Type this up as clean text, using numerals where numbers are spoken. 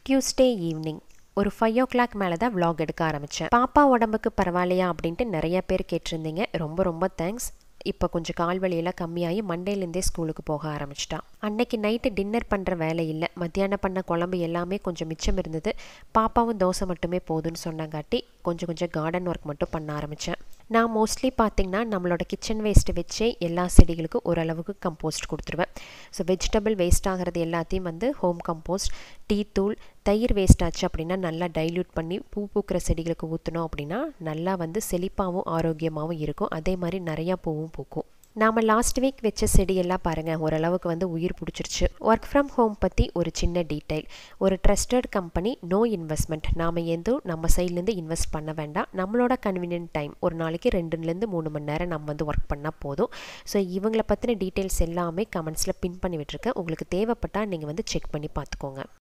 Tuesday evening ஒரு 5 o'clock மேலே தான் vlog எடுக்க ஆரம்பித்தேன். பாப்பா உடம்புக்கு பரவாயில்லையா அப்படின்ட்டு நிறைய பேர் கேட்டிருந்தீங்க. ரொம்ப ரொம்ப தேங்க்ஸ். இப்போ கொஞ்சம் கால் வலியெல்லாம் கம்மியாகி மண்டேலேருந்தே ஸ்கூலுக்கு போக ஆரம்பிச்சிட்டான். அன்னைக்கு நைட்டு டின்னர் பண்ணுற வேலை இல்லை. மத்தியானம் பண்ண குழம்பு எல்லாமே கொஞ்சம் மிச்சம் இருந்தது. பாப்பாவும் தோசை மட்டுமே போதுன்னு சொன்னங்காட்டி கொஞ்சம் கார்டன் ஒர்க் மட்டும் பண்ண ஆரம்பித்தேன். நான் மோஸ்ட்லி பார்த்திங்கன்னா நம்மளோட கிச்சன் வேஸ்ட்டு வச்சே எல்லா செடிகளுக்கும் ஓரளவுக்கு கம்போஸ்ட் கொடுத்துருவேன். ஸோ வெஜிடபிள் வேஸ்ட் ஆகிறது எல்லாத்தையும் ஹோம் கம்போஸ்ட், டீ தூள், தயிர் வேஸ்ட் ஆச்சு அப்படின்னா நல்லா டைல்யூட் பண்ணி பூக்கிற செடிகளுக்கு ஊற்றினோம் அப்படின்னா நல்லா செழிப்பாகவும் ஆரோக்கியமாகவும் இருக்கும். அதே மாதிரி நிறையா பூவும் பூக்கும். நாம் லாஸ்ட் வீக் வச்ச செடியெல்லாம் பாருங்கள் ஓரளவுக்கு உயிர் பிடிச்சிருச்சு. ஒர்க் ஃப்ரம் ஹோம் பற்றி ஒரு சின்ன டீட்டெயில். ஒரு ட்ரஸ்டட் கம்பெனி, நோ இன்வெஸ்ட்மெண்ட். நாம் எதுவும் நம்ம சைட்லேருந்து இன்வெஸ்ட் பண்ண வேண்டாம். நம்மளோட கன்வீனியன்ட் டைம் ஒரு நாளைக்கு 2லேருந்து 3 மணி நேரம் நம்ம ஒர்க் பண்ணால் போதும். ஸோ இவங்களை பற்றின டீட்டெயில்ஸ் எல்லாமே கமெண்ட்ஸில் பின் பண்ணி விட்டுருக்கேன். உங்களுக்கு தேவைப்பட்டால் நீங்கள் செக் பண்ணி பார்த்துக்கோங்க.